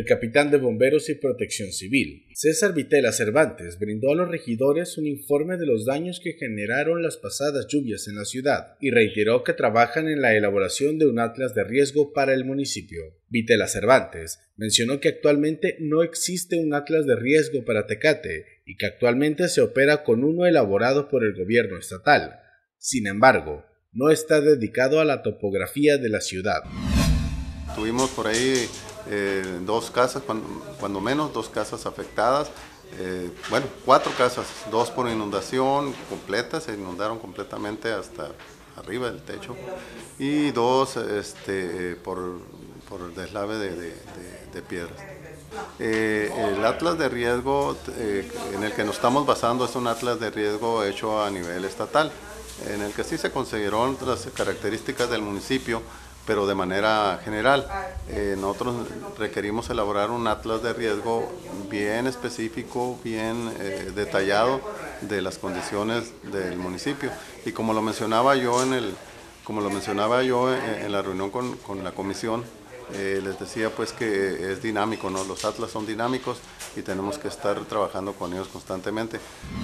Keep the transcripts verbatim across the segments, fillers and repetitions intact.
El capitán de Bomberos y Protección Civil, César Vitela Cervantes, brindó a los regidores un informe de los daños que generaron las pasadas lluvias en la ciudad y reiteró que trabajan en la elaboración de un atlas de riesgo para el municipio. Vitela Cervantes mencionó que actualmente no existe un atlas de riesgo para Tecate y que actualmente se opera con uno elaborado por el gobierno estatal. Sin embargo, no está dedicado a la topografía de la ciudad. Tuvimos por ahí eh, dos casas, cuando, cuando menos dos casas afectadas, eh, bueno, cuatro casas, dos por inundación completa, se inundaron completamente hasta arriba del techo, y dos este, por, por deslave de, de, de, de piedras. Eh, el atlas de riesgo eh, en el que nos estamos basando es un atlas de riesgo hecho a nivel estatal, en el que sí se consideraron las características del municipio, pero de manera general. Eh, nosotros requerimos elaborar un atlas de riesgo bien específico, bien eh, detallado de las condiciones del municipio. Y como lo mencionaba yo en, el, como lo mencionaba yo en, en la reunión con, con la comisión, eh, les decía pues que es dinámico, ¿no? Los atlas son dinámicos y tenemos que estar trabajando con ellos constantemente.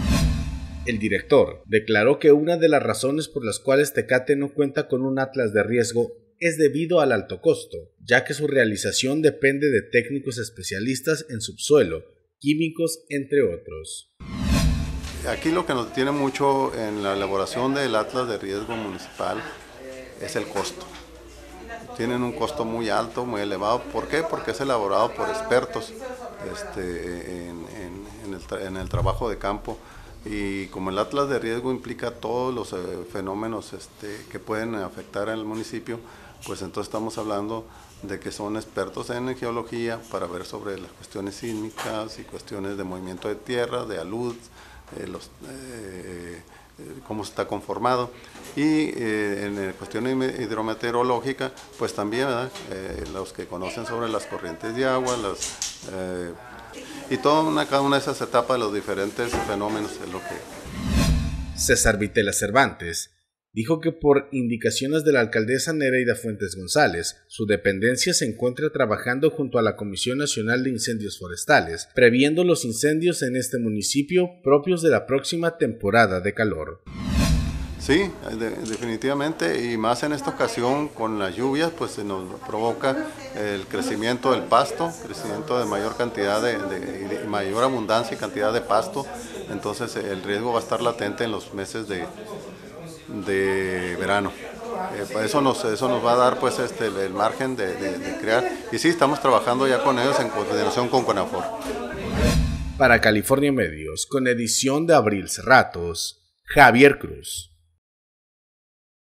El director declaró que una de las razones por las cuales Tecate no cuenta con un atlas de riesgo es debido al alto costo, ya que su realización depende de técnicos especialistas en subsuelo, químicos, entre otros. Aquí lo que nos tiene mucho en la elaboración del atlas de riesgo municipal es el costo. Tienen un costo muy alto, muy elevado. ¿Por qué? Porque es elaborado por expertos este, en, en, en, el, en el trabajo de campo. Y como el atlas de riesgo implica todos los eh, fenómenos este, que pueden afectar al municipio, pues entonces estamos hablando de que son expertos en geología para ver sobre las cuestiones sísmicas y cuestiones de movimiento de tierra, de alud, eh, los, eh, eh, cómo está conformado. Y eh, en cuestión hidrometeorológica, pues también eh, los que conocen sobre las corrientes de agua, las... Eh, y toda una, cada una de esas etapas de los diferentes fenómenos es lo que... César Vitela Cervantes dijo que por indicaciones de la alcaldesa Nereida Fuentes González, su dependencia se encuentra trabajando junto a la Comisión Nacional de Incendios Forestales, previendo los incendios en este municipio propios de la próxima temporada de calor. Sí, de, definitivamente, y más en esta ocasión con las lluvias, pues se nos provoca el crecimiento del pasto, crecimiento de mayor cantidad de, de, de mayor abundancia y cantidad de pasto, entonces el riesgo va a estar latente en los meses de, de verano. Eh, eso, nos, eso nos va a dar pues este, el margen de, de, de crear, y sí, estamos trabajando ya con ellos en coordinación con CONAFOR. Para California Medios, con edición de Abril Cerratos, Javier Cruz.